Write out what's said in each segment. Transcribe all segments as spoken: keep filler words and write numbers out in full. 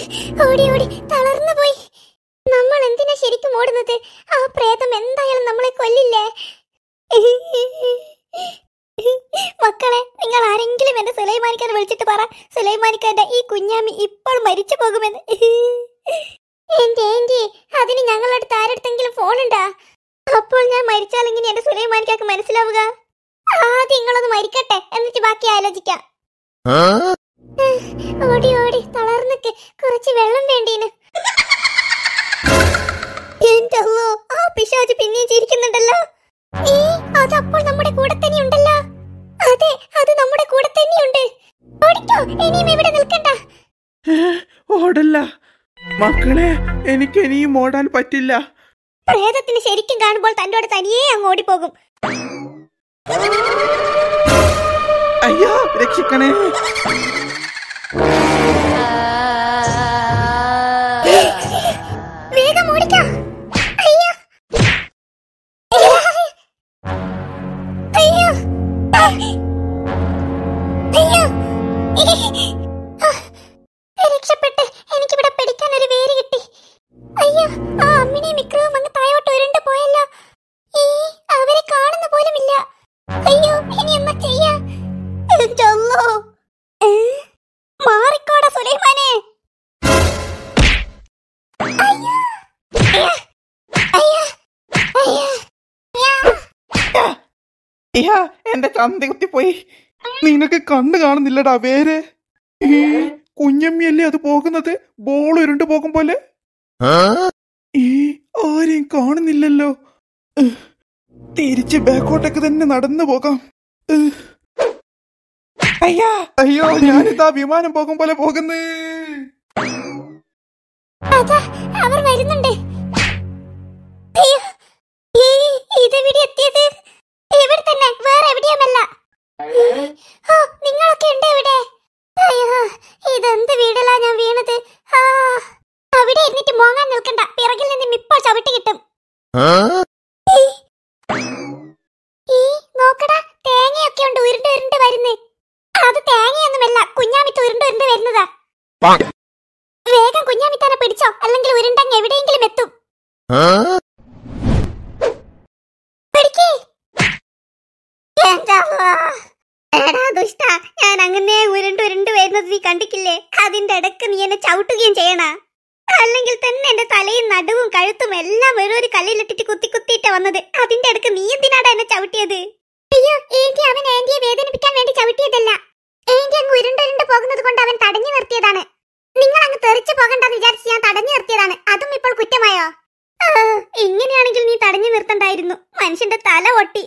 ഓടി ഓടി തളർന്നു പോയി. നമ്മൾ എന്തിനാ ശരിക്കും ഓടുന്നത്? ആ പ്രേതം എന്തായാലും നമ്മളെ കൊല്ലില്ലേ? മക്കളെ, നിങ്ങൾ ആരെങ്കിലും എന്റെ സുലൈമാനിക്കാൻ വിളിച്ചിട്ട് പറ, സുലൈമാനിക്കാന്റെ ഈ കുഞ്ഞാമി ഇപ്പോൾ മരിച്ചു പോകുമെന്ന്. എന്റെ ഏന്റി, അതിന് ഞങ്ങളുടെ അടുത്ത് ആരടുത്തെങ്കിലും ഫോണുണ്ടാ? അപ്പോൾ ഞാൻ മരിച്ചാൽ ഇങ്ങനെ എന്റെ സുലൈമാനിക്കാക്ക് മനസ്സിലാവുക? ആദ്യം നിങ്ങളൊന്ന് മരിക്കട്ടെ, എന്നിട്ട് ബാക്കി ആലോചിക്കാം. ഓടി ഓടി തളർന്നിക്ക്, കുറച്ച് വെള്ളം വേണ്ടീന്. എന്റെ അല്ലോ, ആ പിശാച് പിന്നെയും ചിരിക്കുന്നുണ്ടല്ലോ. ഏ, അതപ്പോൾ നമ്മുടെ കൂടെ തന്നെ ഉണ്ടല്ലോ. അതെ, അത് നമ്മുടെ കൂടെ തന്നെയുണ്ട്. ഓടിക്കോ, ഇനിയും ഇവിടെ നിൽക്കണ്ട. ഓടല്ല മക്കളെ, എനിക്ക് ഇനിയും ഓടാൻ പറ്റില്ല. പ്രേതത്തിന് ശരിക്കും കാണുമ്പോൾ തന്നോട് തനിയേ അങ്ങ് ഓടിപ്പോകും. അയ്യോ, രക്ഷിക്കണേ. വേഗം ഓടിക്കാം. അയ്യോ അയ്യോ അയ്യോ, രക്ഷപ്പെട്ട് എനിക്കിവിടെ പിടിക്കാൻ ഒരു വേര് കിട്ടി. അയ്യോ, ആ അമ്മിനെയും മിക്രവും അങ്ങ് താഴോട്ട് ഉരുണ്ട് പോയല്ലോ. ഈ അവരെ കാണുന്ന പോലുമില്ല. അയ്യോ, ഇനി എന്നാ ചെയ്യാ? മാറിക്കോടാ സുലൈമാനെ. എന്റെ ചന്ത കുത്തിപ്പോയി. നിനക്ക് കണ്ണു കാണുന്നില്ലടാ വേര്. കുഞ്ഞമ്മിയല്ലേ അത് പോകുന്നത്, ബോൾ ഉരുണ്ടു പോകും പോലെ. ഈ ആരെയും കാണുന്നില്ലല്ലോ. തിരിച്ച് ബാക്കോട്ടേക്ക് തന്നെ നടന്നു പോകാം. അയ്യാ, അയ്യോ, ഞാനിതാ വിമാനം പോകും പോലെ പോകുന്നു. അവർ വരുന്നുണ്ട്. ഇതെവിടെ എത്തിയത്? ഇവിടെ തന്നെ, വേറെ എവിടെയുമല്ല. നിങ്ങളൊക്കെ ഉണ്ട് ഇവിടെ? അയ്യോ, ഇതെന്ത് വീടലാ ഞാൻ വീണത്. ആ, അവിടെ എന്നിട്ട് മോങ്ങാൻ നിൽക്കണ്ട, പിറകിൽ നിന്നും ഇപ്പോൾ ചവിട്ടി കിട്ടും. ഈ നോക്കടാ, തേങ്ങയൊക്കെ ഉണ്ട് ഉരുണ്ട് ഉരുണ്ട് വരുന്നേ. അത് തേങ്ങയൊന്നുമല്ല, കുഞ്ഞാമിത്ത് ഉരുണ്ട് ഉരുണ്ട് വരുന്നതാ. വേഗം കുഞ്ഞാമിത്താനെ പിടിച്ചോ, അല്ലെങ്കിൽ ഉരുണ്ടങ്ങ് എവിടെയെങ്കിലും എത്തും. ഞാൻ അങ്ങനെ ഉരുണ്ട് ഉരുണ്ട് വരുന്നത് നീ കണ്ടിക്കില്ലേ? അതിന്റെ ഇടക്ക് നീ എന്നെ ചവിട്ടുകയും ചെയ്യണ, അല്ലെങ്കിൽ തന്നെ എന്റെ തലയും നടുവും കഴുത്തും എല്ലാം വേറൊരു കല്ലിലിട്ടിട്ട് കുത്തി കുത്തിയിട്ട വന്നത്. അതിന്റെ ഇടക്ക് നീ എന്തിനാടാ എന്നെ ചവിട്ടിയത്? അയ്യോ, ഏന്റി അവൻ ഏന്റിയെ വേദനിപ്പിക്കാൻ വേണ്ടി ചവിട്ടിയതല്ല. ഏന്റി അങ്ങ് ഉരുണ്ടുരുണ്ട് പോകുന്നത് കൊണ്ട് അവൻ തടഞ്ഞു നിർത്തിയതാണ്. നിങ്ങൾ അങ്ങ് തെറിച്ചു പോകണ്ടെന്ന് വിചാരിച്ച് ഞാൻ തടഞ്ഞു നിർത്തിയതാണ്. അതും ഇപ്പോൾ കുറ്റമായോ? ഇങ്ങനെയാണെങ്കിൽ നീ തടഞ്ഞു നിർത്തണ്ടായിരുന്നു. മനുഷ്യന്റെ തല പൊട്ടി.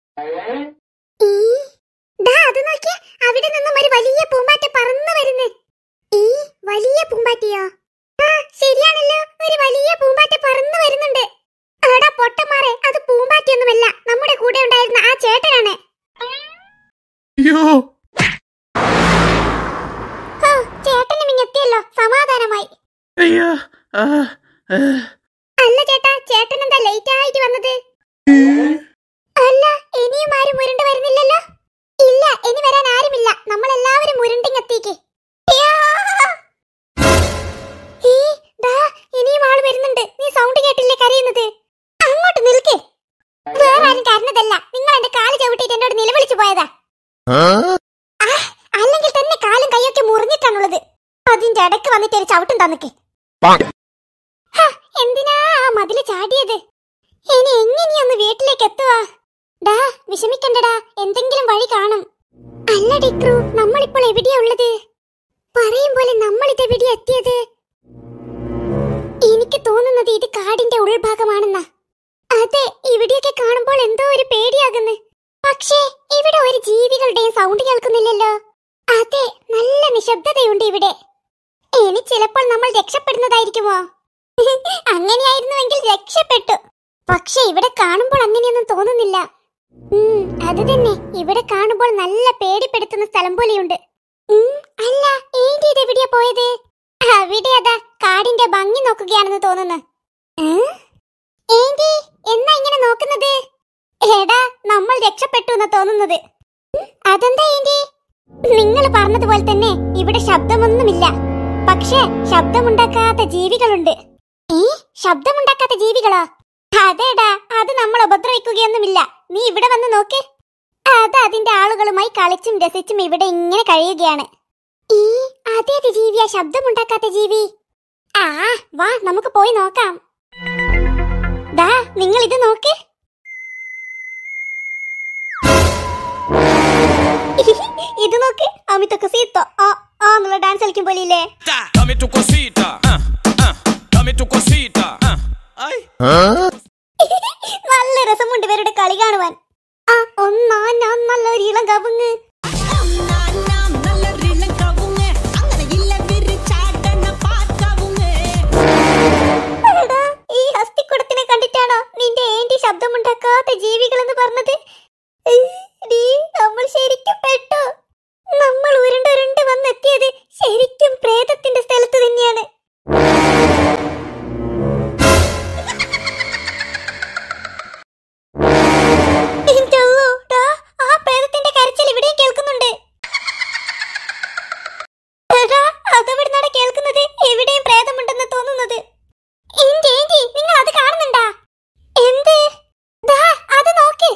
അത് നോക്കിയ, അവിടെ നിന്നും ഒരു വലിയ പൂമ്പാറ്റ പറന്നു വരുന്നു. ഈ വലിയ പൂമ്പാറ്റയോ? ആ, ശരിയാണല്ലോ, ഒരു വലിയ പൂമ്പാറ്റ പറന്നു വരുന്നുണ്ട്. എടാ പൊട്ടന്മാരെ, അത് പൂമ്പാറ്റയൊന്നുമല്ല, നമ്മുടെ കൂടെ ഉണ്ടായിരുന്ന ആ ചേട്ടനാണ്. ചേട്ടനും ഇങ്ങെത്തിയല്ലോ, സമാധാനമായി. അല്ല ചേട്ടാ, ചേട്ടൻ എന്താ ലേറ്റ് ആയിട്ട് വന്നത്? അല്ല, ഇനിയും ആരും ഉരുണ്ട് വരുന്നില്ലല്ലോ? ഇല്ല, ഇനി വരാൻ ആരുമില്ല. നമ്മളെല്ലാവരും ഉരുണ്ടിങ്ങെത്തിക്ക്. ഇനിയും ആള് വരുന്നുണ്ട്. നീ സൗണ്ട് കേട്ടില്ലേ കരയുന്നത്? അങ്ങോട്ട് നിൽക്കേ. വേറെ ആരും കരഞ്ഞതല്ല, നിങ്ങൾ എന്റെ കാല് ചവിട്ടിട്ട് എന്നോട് നിലവിളിച്ചു പോയതാ. അല്ലെങ്കിൽ തന്നെ കാലും കൈയൊക്കെ മുറിഞ്ഞിട്ടാണുള്ളത്. അതിന്റെ ഇടയ്ക്ക് വന്നിട്ട് ഒരു ചവിട്ടും തന്നിക്ക്. എന്തിനാ ആ മതില് ചാടിയത്? ഇനി എങ്ങനെയൊന്ന് വീട്ടിലേക്ക് എത്തുവാ? ഡാ, വിഷമിക്കണ്ടടാ, എന്തെങ്കിലും വഴി കാണും. അല്ല ഡിക്രു, നമ്മളിപ്പോൾ എവിടെയാ ഉള്ളത്? പറയും പോലെ നമ്മൾ ഇതെവിടെയാ എത്തിയത്? എനിക്ക് തോന്നുന്നത് ഇത് കാടിന്റെ ഉൾഭാഗമാണെന്നാ. അതെ, ഇവിടെയൊക്കെ കാണുമ്പോൾ എന്തോ ഒരു പേടിയാകുന്നു. പക്ഷേ ഇവിടെ ഒരു ജീവികളുടെയും സൗണ്ട് കേൾക്കുന്നില്ലല്ലോ. അതെ, നല്ല നിശബ്ദതയുണ്ട് ഇവിടെ. ഇനി ചിലപ്പോൾ നമ്മൾ രക്ഷപ്പെടുന്നതായിരിക്കുമോ? അങ്ങനെയായിരുന്നുവെങ്കിൽ രക്ഷപ്പെട്ടു. പക്ഷെ ഇവിടെ കാണുമ്പോൾ അങ്ങനെയൊന്നും തോന്നുന്നില്ല. അത് തന്നെ, ഇവിടെ കാണുമ്പോൾ നല്ല പേടിപ്പെടുത്തുന്ന സ്ഥലം പോലെയുണ്ട്. അല്ല, ഏന്റി ഇതെവിടെയാ പോയത്? അവിടെ അതാ കാടിന്റെ ഭംഗി നോക്കുകയാണെന്ന് തോന്നുന്നു. ഏന്റി, എന്നാ ഇങ്ങനെ നോക്കുന്നത്? എടാ, നമ്മൾ രക്ഷപ്പെട്ടു എന്ന് തോന്നുന്നത്. അതെന്താ ഏന്റി? നിങ്ങൾ പറഞ്ഞതുപോലെ തന്നെ ഇവിടെ ശബ്ദമൊന്നുമില്ല. പക്ഷേ ശബ്ദമുണ്ടാക്കാത്ത ജീവികളുണ്ട്. ഏ ശബ്ദമുണ്ടാക്കാത്ത ജീവികളോ? അതേടാ, അത് നമ്മൾ ഉപദ്രവിക്കുകയൊന്നുമില്ല. നീ ഇവിടെ വന്ന് നോക്ക്. അത് അതിന്റെ ആളുകളുമായി കളിച്ചും രസിച്ചും ഇവിടെ ഇങ്ങനെ കഴിയുകയാണ്. ഈ അതേത് ജീവിയാ ശബ്ദമുണ്ടാക്കാത്ത ജീവി? ആ വാ നമുക്ക് പോയി നോക്കാം. ദാ നിങ്ങൾ ഇത് നോക്ക്. ഇത് നോക്ക്, അമിത കസീത്ത ആ ആ എന്നുള്ള ഡാൻസ് കളിക്കും പോലെയില്ലേ? നല്ല രസമുണ്ട് ഇവരുടെ കളി കാണുവാൻ. ആ ഒന്നാ ഞാൻ നല്ലൊരു ഇളം കവുങ്ങ്. ഈ ഹസ്തിക്കുടത്തിനെ കണ്ടിട്ടാണോ നിന്റെ ഏന്റി ശബ്ദമുണ്ടാക്കാത്ത ജീവികൾ എന്ന് പറഞ്ഞത്? നമ്മൾ ശരിക്കും പെട്ടു. നമ്മൾ ഉരുണ്ടുരുണ്ട് വന്നെത്തിയത് ശരിക്കും പ്രേതത്തിന്റെ സ്ഥലത്ത് തന്നെയാണ്. ആ പ്രേതത്തിന്റെ കരച്ചിൽ ഇവിടെയും കേൾക്കുന്നുണ്ട്. അതെവിടുന്നാണ് കേൾക്കുന്നത്? എവിടെയും പ്രേതമുണ്ടെന്ന് തോന്നുന്നത്. നിങ്ങൾ അത് കാണുന്നുണ്ടാ? എന്ത്? അത് നോക്ക്.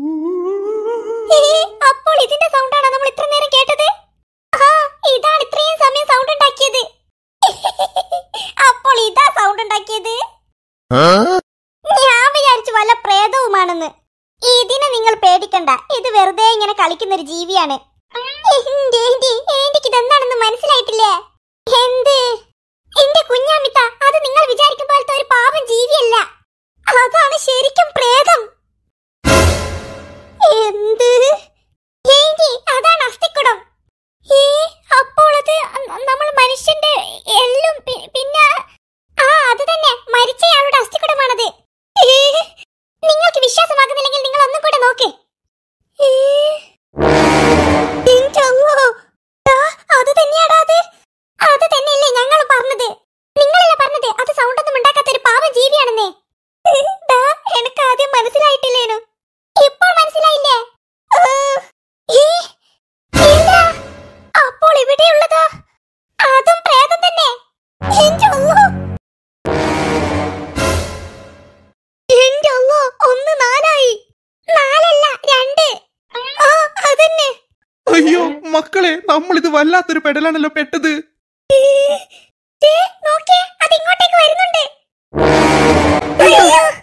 അപ്പോൾ ഇതിന്റെ സൗണ്ടാണോ നമ്മൾ ഇത്ര നേരം കേട്ടത്? ആ ഇതാണ് ഇത്രയും സമയം സൗണ്ട് ഉണ്ടാക്കിയത്. അപ്പോൾ ഇതാ സൗണ്ട് ഉണ്ടാക്കിയത്. ഞാൻ വിചാരിച്ചു വല്ല പ്രേതവുമാണെന്ന്. ഇതിനെ നിങ്ങൾ പേടിക്കണ്ട, ഇത് വെറുതെ ഇങ്ങനെ കളിക്കുന്ന ഒരു ജീവിയാണ്. എനിക്ക് ഇതെന്താണെന്ന് മനസ്സിലായിട്ടില്ലേ? എന്ത്? എന്റെ കുഞ്ഞാമിത്ത, അത് നിങ്ങൾ വിചാരിക്കും പോലത്തെ ഒരു പാവം ജീവിയല്ല. അതാണ് ശരിക്കും പ്രേതം. എന്ത്? അതാണ് അസ്ഥിക്കുടം. അപ്പോൾ അത് നമ്മൾ മനുഷ്യന്റെ എല്ലും പിന്നെ ആ അത് തന്നെ മരിച്ചയാളുടെ അസ്ഥിക്കുടമാണത്. നിങ്ങൾക്ക് വിശ്വാസമാകുന്നില്ലെങ്കിൽ നിങ്ങൾ ഒന്നും കൂടെ നോക്ക്. അത് തന്നെയാടാ അത്. അത് തന്നെയല്ലേ ഞങ്ങൾ പറഞ്ഞത്. നിങ്ങളല്ലേ പറഞ്ഞത് അത് സൗണ്ട് ഒന്നും ഉണ്ടാക്കാത്ത ഒരു പാവം ജീവിയാണെന്നേ. എനിക്ക് ആദ്യം മനസ്സിലായിട്ടില്ലേനു, ഇപ്പോൾ മനസ്സിലായില്ലേ? അപ്പോൾ ഇവിടെയുള്ളതോ അതും പ്രേതം തന്നെ. എന്റെ അല്ലോ, ഒന്ന് നാലായി. നാലല്ല രണ്ട്. ആ അതന്നെ. അയ്യോ മക്കളെ, നമ്മൾ ഇത് വല്ലാത്തൊരു പെടലാണല്ലോ പെട്ടത്. നോക്കിയേ, അത് ഇങ്ങോട്ടേക്ക് വരുന്നുണ്ട്.